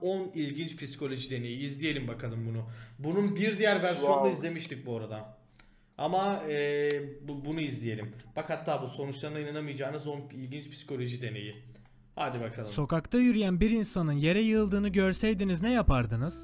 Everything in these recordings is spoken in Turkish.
10 ilginç psikoloji deneyi. İzleyelim bakalım bunu. Bunun bir diğer versiyonunu izlemiştik bu arada. Ama bunu izleyelim. Bak hatta bu sonuçlarına inanamayacağınız 10 ilginç psikoloji deneyi. Hadi bakalım. Sokakta yürüyen bir insanın yere yığıldığını görseydiniz ne yapardınız?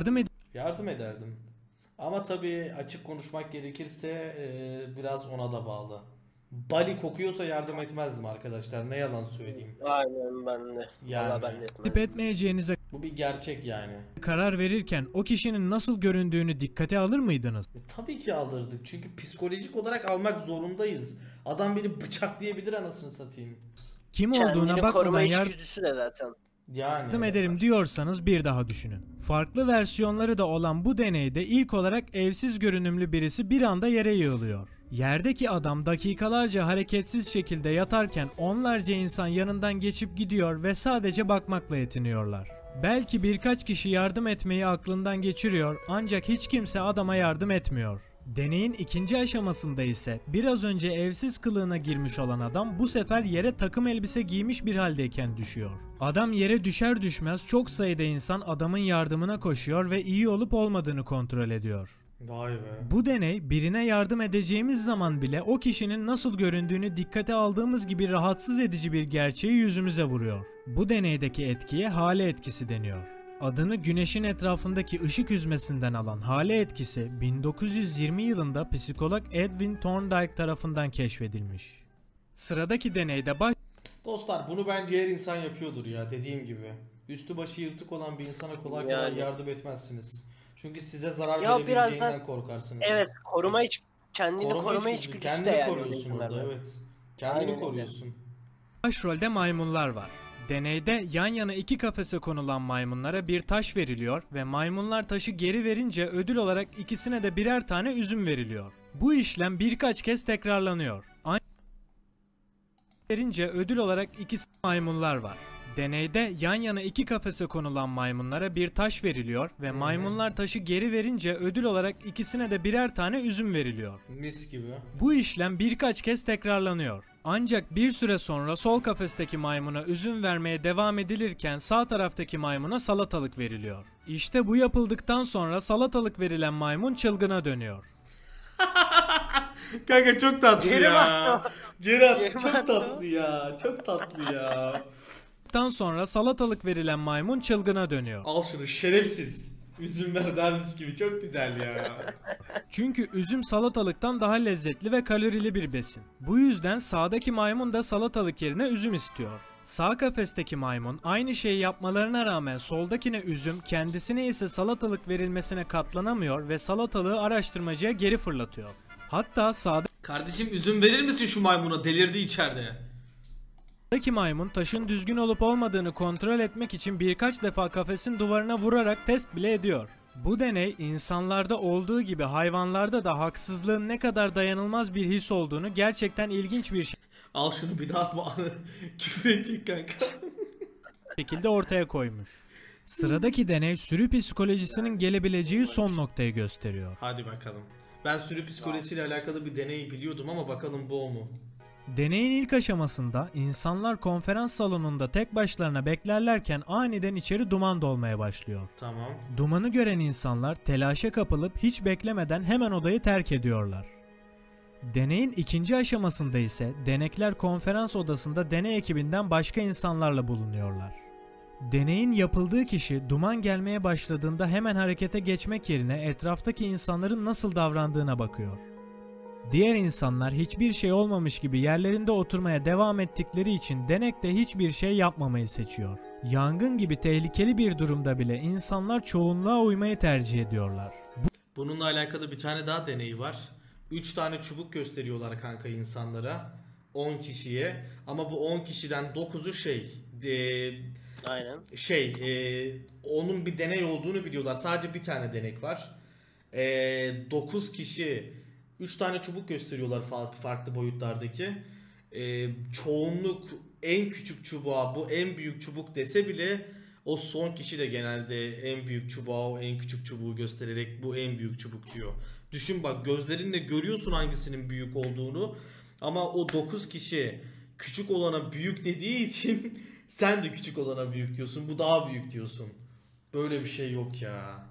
Yardım ederdim. Ama tabii açık konuşmak gerekirse biraz ona da bağlı. Bali kokuyorsa yardım etmezdim arkadaşlar. Ne yalan söyleyeyim. Aynen ben de. Yani. Vallahi ben de edip etmezdim. etmeyeceğinize Bu bir gerçek yani. karar verirken o kişinin nasıl göründüğünü dikkate alır mıydınız? Tabii ki alırdık. Çünkü psikolojik olarak almak zorundayız. Adam beni bıçaklayabilir anasını satayım. Kim olduğuna Kendini bakmadan koruma yardım içgüdüsü de zaten. Yani. ederim diyorsanız bir daha düşünün. Farklı versiyonları da olan bu deneyde ilk olarak evsiz görünümlü birisi bir anda yere yığılıyor. Yerdeki adam dakikalarca hareketsiz şekilde yatarken onlarca insan yanından geçip gidiyor ve sadece bakmakla yetiniyorlar. Belki birkaç kişi yardım etmeyi aklından geçiriyor ancak hiç kimse adama yardım etmiyor. Deneyin ikinci aşamasında ise biraz önce evsiz kılığına girmiş olan adam bu sefer yere takım elbise giymiş bir haldeyken düşüyor. Adam yere düşer düşmez çok sayıda insan adamın yardımına koşuyor ve iyi olup olmadığını kontrol ediyor. Vay be. Bu deney birine yardım edeceğimiz zaman bile o kişinin nasıl göründüğünü dikkate aldığımız gibi rahatsız edici bir gerçeği yüzümüze vuruyor. Bu deneydeki etkiye hale etkisi deniyor. Adını güneşin etrafındaki ışık hüzmesinden alan hale etkisi 1920 yılında psikolog Edwin Thorndike tarafından keşfedilmiş. Sıradaki deneyde Dostlar bunu bence her insan yapıyordur ya dediğim gibi. Üstü başı yırtık olan bir insana kolay kolay Yani. yardım etmezsiniz. Çünkü size zarar Ya biraz verebileceğinden da- korkarsınız. Evet, kendini koruma içgüdüsü de Kendini yani. koruyorsun orada, insanlarda. evet. Kendini Aynen öyle. koruyorsun. başrolde maymunlar var. Deneyde yan yana iki kafese konulan maymunlara bir taş veriliyor ve maymunlar taşı geri verince ödül olarak ikisine de birer tane üzüm veriliyor. Bu işlem birkaç kez tekrarlanıyor. Verince ödül olarak ikisi maymunlar var. Deneyde yan yana iki kafese konulan maymunlara bir taş veriliyor ve maymunlar taşı geri verince ödül olarak ikisine de birer tane üzüm veriliyor. Mis gibi. Bu işlem birkaç kez tekrarlanıyor. Ancak bir süre sonra sol kafesteki maymuna üzüm vermeye devam edilirken sağ taraftaki maymuna salatalık veriliyor. İşte bu yapıldıktan sonra salatalık verilen maymun çılgına dönüyor. Kanka çok tatlı Geri ya. baktı. Geri attı. Geri Çok baktı. tatlı ya. Çok tatlı ya. Daha sonra salatalık verilen maymun çılgına dönüyor. Al şunu şerefsiz. Üzüm ver dermiş gibi çok güzel ya. Çünkü üzüm salatalıktan daha lezzetli ve kalorili bir besin. Bu yüzden sağdaki maymun da salatalık yerine üzüm istiyor. Sağ kafesteki maymun aynı şeyi yapmalarına rağmen soldakine üzüm, kendisine ise salatalık verilmesine katlanamıyor ve salatalığı araştırmacıya geri fırlatıyor. Hatta Kardeşim üzüm verir misin şu maymuna? Delirdi içeride. sağdaki maymun taşın düzgün olup olmadığını kontrol etmek için birkaç defa kafesin duvarına vurarak test bile ediyor. Bu deney insanlarda olduğu gibi hayvanlarda da haksızlığın ne kadar dayanılmaz bir his olduğunu gerçekten ilginç bir Al şunu bir daha atma. Küfür edecek kanka. şekilde ortaya koymuş. Sıradaki deney sürü psikolojisinin gelebileceği son noktayı gösteriyor. Hadi bakalım. Ben sürü psikolojisiyle alakalı bir deney biliyordum ama bakalım bu o mu? Deneyin ilk aşamasında insanlar konferans salonunda tek başlarına beklerlerken aniden içeri duman dolmaya başlıyor. Tamam. Dumanı gören insanlar telaşa kapılıp hiç beklemeden hemen odayı terk ediyorlar. Deneyin ikinci aşamasında ise denekler konferans odasında deney ekibinden başka insanlarla bulunuyorlar. Deneyin yapıldığı kişi duman gelmeye başladığında hemen harekete geçmek yerine etraftaki insanların nasıl davrandığına bakıyor. Diğer insanlar hiçbir şey olmamış gibi yerlerinde oturmaya devam ettikleri için denek de hiçbir şey yapmamayı seçiyor. Yangın gibi tehlikeli bir durumda bile insanlar çoğunluğa uymayı tercih ediyorlar. Bununla alakalı bir tane daha deney var. 3 tane çubuk gösteriyorlar kanka insanlara. 10 kişiye. Ama bu 10 kişiden 9'u Aynen. onun bir deney olduğunu biliyorlar. Sadece bir tane denek var. 9 kişi 3 tane çubuk gösteriyorlar farklı boyutlardaki. Çoğunluk en küçük çubuğa bu en büyük çubuk dese bile o son kişi de genelde en büyük çubuğa o en küçük çubuğu göstererek bu en büyük çubuk diyor. Düşün bak gözlerinle görüyorsun hangisinin büyük olduğunu ama o 9 kişi küçük olana büyük dediği için sen de küçük olana büyük diyorsun. Bu daha büyük diyorsun. Böyle bir şey yok ya.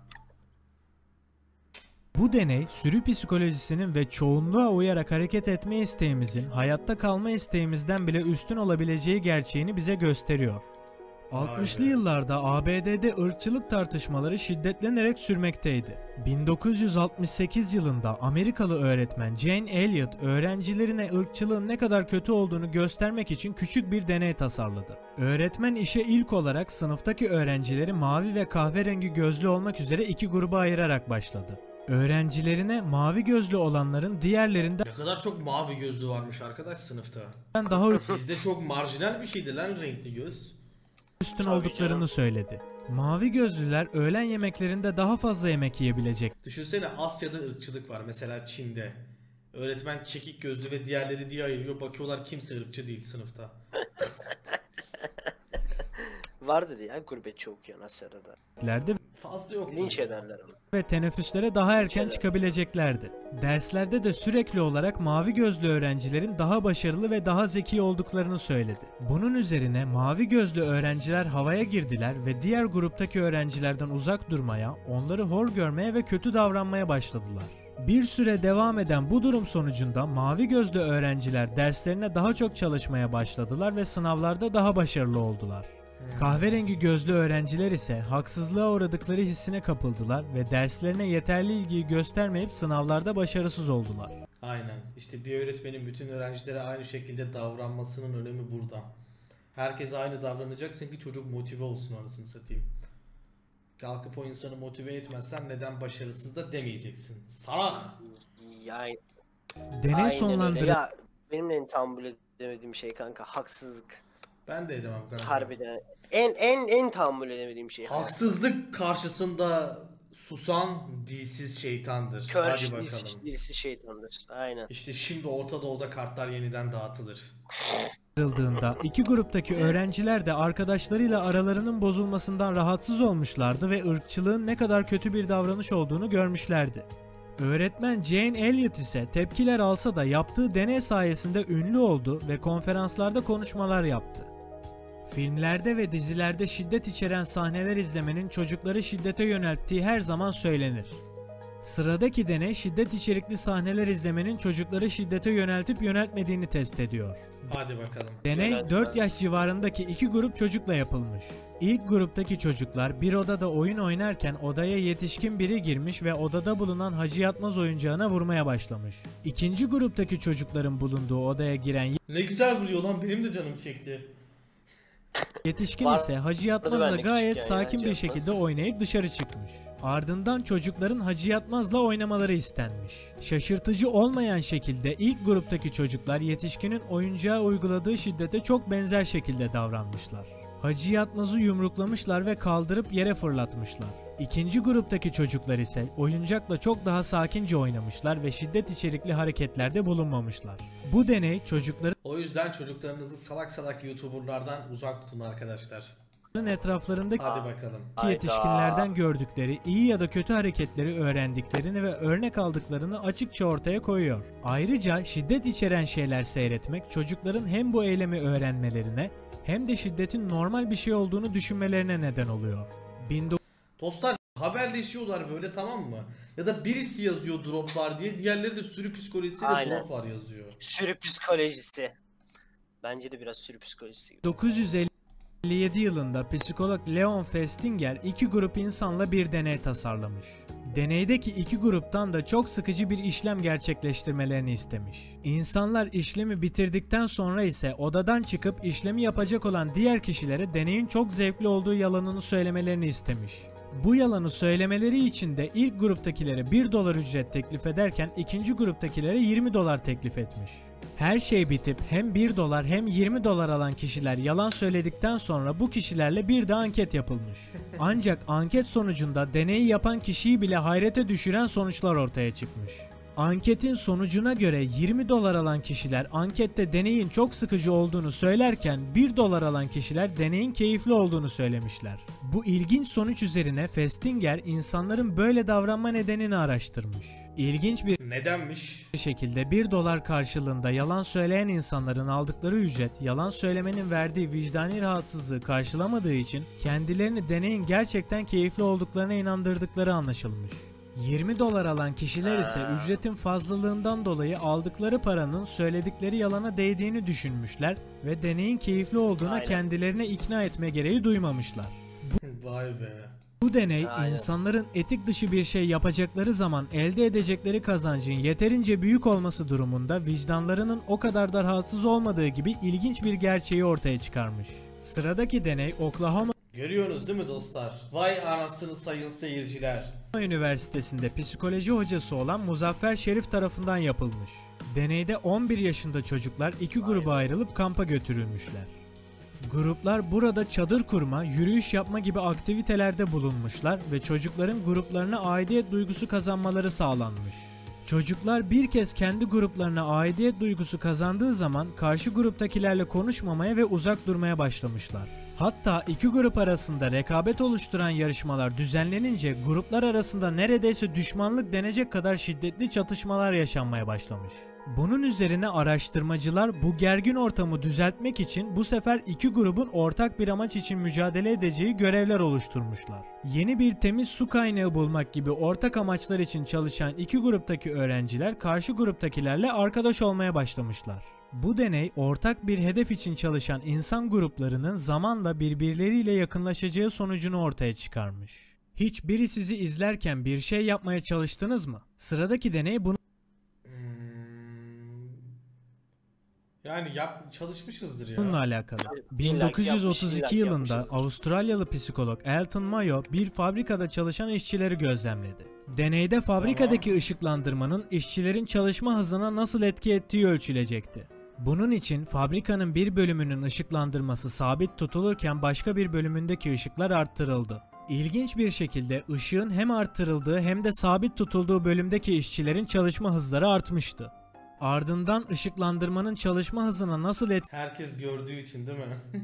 Bu deney sürü psikolojisinin ve çoğunluğa uyarak hareket etme isteğimizin hayatta kalma isteğimizden bile üstün olabileceği gerçeğini bize gösteriyor. 60'lı yıllarda ABD'de ırkçılık tartışmaları şiddetlenerek sürmekteydi. 1968 yılında Amerikalı öğretmen Jane Elliott öğrencilerine ırkçılığın ne kadar kötü olduğunu göstermek için küçük bir deney tasarladı. Öğretmen işe ilk olarak sınıftaki öğrencileri mavi ve kahverengi gözlü olmak üzere iki gruba ayırarak başladı. Öğrencilerine mavi gözlü olanların diğerlerinden Ne kadar çok mavi gözlü varmış arkadaş sınıfta. daha Bizde çok marjinal bir şeydi lan renkli göz. üstün Tabii olduklarını canım. söyledi. Mavi gözlüler öğlen yemeklerinde daha fazla yemek yiyebilecek. Düşünsene Asya'da ırkçılık var mesela Çin'de. Öğretmen çekik gözlü ve diğerleri diye ayırıyor. Bakıyorlar kimse ırkçı değil sınıfta. Vardır ya gurbetçi okuyan Asya'da. Fazla yok. Linç ederler onu. Ve teneffüslere daha erken Ülkeler. çıkabileceklerdi. Derslerde de sürekli olarak mavi gözlü öğrencilerin daha başarılı ve daha zeki olduklarını söyledi. Bunun üzerine mavi gözlü öğrenciler havaya girdiler ve diğer gruptaki öğrencilerden uzak durmaya, onları hor görmeye ve kötü davranmaya başladılar. Bir süre devam eden bu durum sonucunda mavi gözlü öğrenciler derslerine daha çok çalışmaya başladılar ve sınavlarda daha başarılı oldular. Kahverengi gözlü öğrenciler ise haksızlığa uğradıkları hissine kapıldılar ve derslerine yeterli ilgiyi göstermeyip sınavlarda başarısız oldular. Aynen. İşte bir öğretmenin bütün öğrencilere aynı şekilde davranmasının önemi burada. Herkese aynı davranacaksın ki çocuk motive olsun anasını satayım. Kalkıp o insanı motive etmezsen neden başarısız da demeyeceksin. Salak! Ya, Deney aynen öyle. sonlandırıldı. Ya benim de en tahammül edemediğim şey kanka haksızlık. Ben de edemem kanka. Harbiden. En tahammül edemediğim şey. Haksızlık karşısında susan dilsiz şeytandır. Kör Hadi bakalım. dilsiz şeytandır. Aynen. İşte şimdi Orta Doğu'da kartlar yeniden dağıtılır. İki gruptaki öğrenciler de arkadaşlarıyla aralarının bozulmasından rahatsız olmuşlardı ve ırkçılığın ne kadar kötü bir davranış olduğunu görmüşlerdi. Öğretmen Jane Elliott ise tepkiler alsa da yaptığı deney sayesinde ünlü oldu ve konferanslarda konuşmalar yaptı. Filmlerde ve dizilerde şiddet içeren sahneler izlemenin çocukları şiddete yönelttiği her zaman söylenir. Sıradaki deney şiddet içerikli sahneler izlemenin çocukları şiddete yöneltip yöneltmediğini test ediyor. Hadi bakalım. Deney Yöneltmez. 4 yaş civarındaki iki grup çocukla yapılmış. İlk gruptaki çocuklar bir odada oyun oynarken odaya yetişkin biri girmiş ve odada bulunan Hacı Yatmaz oyuncağına vurmaya başlamış. İkinci gruptaki çocukların bulunduğu odaya giren Ne güzel vuruyor lan, benim de canım çekti. yetişkin Var- ise Hacı Yatmaz'la ben de gayet küçükken ya, sakin Hacı bir Yatmaz. şekilde oynayıp dışarı çıkmış. Ardından çocukların Hacı Yatmaz'la oynamaları istenmiş. Şaşırtıcı olmayan şekilde ilk gruptaki çocuklar yetişkinin oyuncağa uyguladığı şiddete çok benzer şekilde davranmışlar. Hacı Yatmaz'ı yumruklamışlar ve kaldırıp yere fırlatmışlar. İkinci gruptaki çocuklar ise oyuncakla çok daha sakince oynamışlar ve şiddet içerikli hareketlerde bulunmamışlar. Bu deney çocukların O yüzden çocuklarınızı salak salak YouTuber'lardan uzak tutun arkadaşlar. etraflarındaki Hadi bakalım. Hayda. yetişkinlerden gördükleri iyi ya da kötü hareketleri öğrendiklerini ve örnek aldıklarını açıkça ortaya koyuyor. Ayrıca şiddet içeren şeyler seyretmek çocukların hem bu eylemi öğrenmelerine hem de şiddetin normal bir şey olduğunu düşünmelerine neden oluyor. Dostlar haberleşiyorlar böyle, tamam mı? Ya da birisi yazıyor drop var diye, diğerleri de sürü psikolojisiyle Aynen. drop var yazıyor. Sürü psikolojisi. Bence de biraz sürü psikolojisi gibi. 1957 yılında psikolog Leon Festinger iki grup insanla bir deney tasarlamış. Deneydeki iki gruptan da çok sıkıcı bir işlem gerçekleştirmelerini istemiş. İnsanlar işlemi bitirdikten sonra ise odadan çıkıp işlemi yapacak olan diğer kişilere deneyin çok zevkli olduğu yalanını söylemelerini istemiş. Bu yalanı söylemeleri için de ilk gruptakilere $1 ücret teklif ederken ikinci gruptakilere $20 teklif etmiş. Her şey bitip hem $1 hem $20 alan kişiler yalan söyledikten sonra bu kişilerle bir de anket yapılmış. Ancak anket sonucunda deneyi yapan kişiyi bile hayrete düşüren sonuçlar ortaya çıkmış. Anketin sonucuna göre 20 dolar alan kişiler ankette deneyin çok sıkıcı olduğunu söylerken 1 dolar alan kişiler deneyin keyifli olduğunu söylemişler. Bu ilginç sonuç üzerine Festinger insanların böyle davranma nedenini araştırmış. İlginç bir Nedenmiş? şekilde 1 dolar karşılığında yalan söyleyen insanların aldıkları ücret yalan söylemenin verdiği vicdani rahatsızlığı karşılamadığı için kendilerini deneyin gerçekten keyifli olduklarına inandırdıkları anlaşılmış. 20 dolar alan kişiler ise ücretin fazlalığından dolayı aldıkları paranın söyledikleri yalana değdiğini düşünmüşler ve deneyin keyifli olduğuna Aynen. kendilerine ikna etme gereği duymamışlar. Vay be. Bu deney Aynen. insanların etik dışı bir şey yapacakları zaman elde edecekleri kazancın yeterince büyük olması durumunda vicdanlarının o kadar da rahatsız olmadığı gibi ilginç bir gerçeği ortaya çıkarmış. Sıradaki deney Oklahoma Görüyorsunuz değil mi dostlar? Vay anasını sayın seyirciler. Üniversitesi'nde psikoloji hocası olan Muzaffer Şerif tarafından yapılmış. Deneyde 11 yaşında çocuklar iki gruba ayrılıp kampa götürülmüşler. Gruplar burada çadır kurma, yürüyüş yapma gibi aktivitelerde bulunmuşlar ve çocukların gruplarına aidiyet duygusu kazanmaları sağlanmış. Çocuklar bir kez kendi gruplarına aidiyet duygusu kazandığı zaman karşı gruptakilerle konuşmamaya ve uzak durmaya başlamışlar. Hatta iki grup arasında rekabet oluşturan yarışmalar düzenlenince gruplar arasında neredeyse düşmanlık denecek kadar şiddetli çatışmalar yaşanmaya başlamış. Bunun üzerine araştırmacılar bu gergin ortamı düzeltmek için bu sefer iki grubun ortak bir amaç için mücadele edeceği görevler oluşturmuşlar. Yeni bir temiz su kaynağı bulmak gibi ortak amaçlar için çalışan iki gruptaki öğrenciler karşı gruptakilerle arkadaş olmaya başlamışlar. Bu deney ortak bir hedef için çalışan insan gruplarının zamanla birbirleriyle yakınlaşacağı sonucunu ortaya çıkarmış. Hiç biri sizi izlerken bir şey yapmaya çalıştınız mı? Sıradaki deney bunu Yani çalışmışızdır ya. bununla alakalı. İlla ki yapmış, 1932 illa ki yılında yapmışızdır. Avustralyalı psikolog Elton Mayo bir fabrikada çalışan işçileri gözlemledi. Deneyde fabrikadaki ışıklandırmanın işçilerin çalışma hızına nasıl etki ettiği ölçülecekti. Bunun için fabrikanın bir bölümünün ışıklandırması sabit tutulurken başka bir bölümündeki ışıklar arttırıldı. İlginç bir şekilde ışığın hem arttırıldığı hem de sabit tutulduğu bölümdeki işçilerin çalışma hızları artmıştı. Ardından ışıklandırmanın çalışma hızına nasıl Herkes gördüğü için değil mi?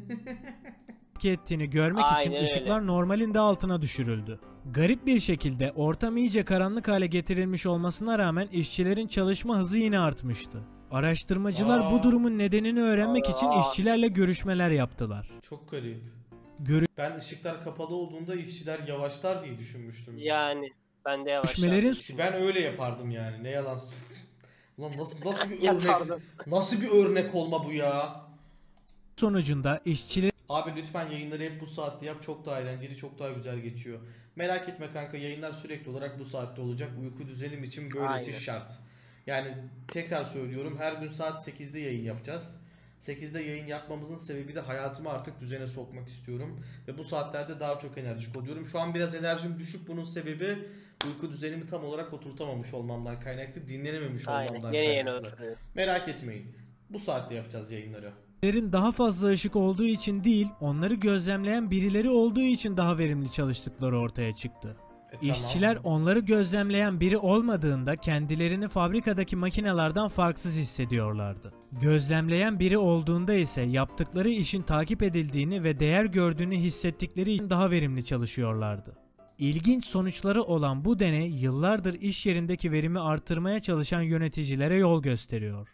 etki ettiğini görmek için Aynen öyle. ışıklar normalin de altına düşürüldü. Garip bir şekilde ortam iyice karanlık hale getirilmiş olmasına rağmen işçilerin çalışma hızı yine artmıştı. Araştırmacılar bu durumun nedenini öğrenmek için işçilerle görüşmeler yaptılar. Çok garip. Görüşmelerin Ben ışıklar kapalı olduğunda işçiler yavaşlar diye düşünmüştüm. Yani ben de yavaş. Ben öyle yapardım yani. Ne yalan Ulan nasıl bir örnek? Yatardım. Nasıl bir örnek olma bu ya? sonucunda işçilerin Abi lütfen yayınları hep bu saatte yap. Çok daha eğlenceli, çok daha güzel geçiyor. Merak etme kanka, yayınlar sürekli olarak bu saatte olacak. Uyku düzenim için böylesi Aynen. şart. Yani tekrar söylüyorum, her gün saat 8'de yayın yapacağız. 8'de yayın yapmamızın sebebi de hayatımı artık düzene sokmak istiyorum. Ve bu saatlerde daha çok enerjik oluyorum. Şu an biraz enerjim düşük, bunun sebebi uyku düzenimi tam olarak oturtamamış olmamdan kaynaklı, dinlenememiş olmamdan Yeni kaynaklı. oturuyor. Merak etmeyin. Bu saatte yapacağız yayınları. daha fazla ışık olduğu için değil, onları gözlemleyen birileri olduğu için daha verimli çalıştıkları ortaya çıktı. Tamam. İşçiler onları gözlemleyen biri olmadığında kendilerini fabrikadaki makinelerden farksız hissediyorlardı. Gözlemleyen biri olduğunda ise yaptıkları işin takip edildiğini ve değer gördüğünü hissettikleri için daha verimli çalışıyorlardı. İlginç sonuçları olan bu deney yıllardır iş yerindeki verimi artırmaya çalışan yöneticilere yol gösteriyor.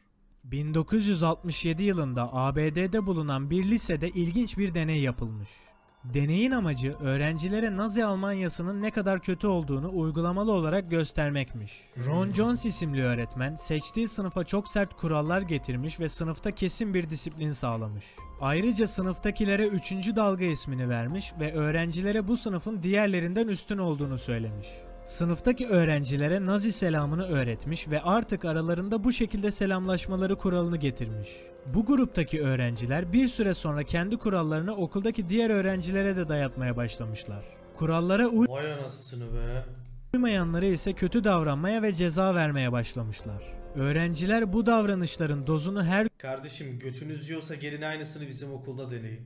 1967 yılında ABD'de bulunan bir lisede ilginç bir deney yapılmış. Deneyin amacı öğrencilere Nazi Almanyası'nın ne kadar kötü olduğunu uygulamalı olarak göstermekmiş. Ron Jones isimli öğretmen seçtiği sınıfa çok sert kurallar getirmiş ve sınıfta kesin bir disiplin sağlamış. Ayrıca sınıftakilere 3. dalga ismini vermiş ve öğrencilere bu sınıfın diğerlerinden üstün olduğunu söylemiş. Sınıftaki öğrencilere Nazi selamını öğretmiş ve artık aralarında bu şekilde selamlaşmaları kuralını getirmiş. Bu gruptaki öğrenciler bir süre sonra kendi kurallarını okuldaki diğer öğrencilere de dayatmaya başlamışlar. Kurallara Vay anasını be. uymayanlara ise kötü davranmaya ve ceza vermeye başlamışlar. Öğrenciler bu davranışların dozunu her Kardeşim götünüz yiyorsa gelin aynısını bizim okulda deneyin.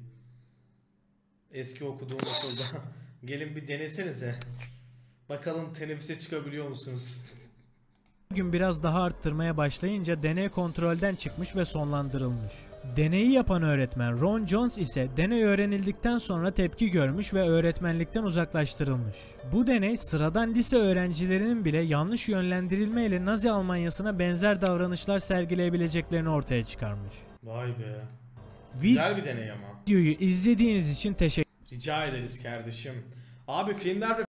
Eski okuduğum okulda. Gelin bir denesenize. Bakalım teneffüse çıkabiliyor musunuz? gün biraz daha arttırmaya başlayınca deney kontrolden çıkmış ve sonlandırılmış. Deneyi yapan öğretmen Ron Jones ise deney öğrenildikten sonra tepki görmüş ve öğretmenlikten uzaklaştırılmış. Bu deney sıradan lise öğrencilerinin bile yanlış yönlendirilmeyle Nazi Almanyası'na benzer davranışlar sergileyebileceklerini ortaya çıkarmış. Vay be. Güzel bir deney ama. Videoyu izlediğiniz için teşekkür Rica ederiz kardeşim. Abi filmler ve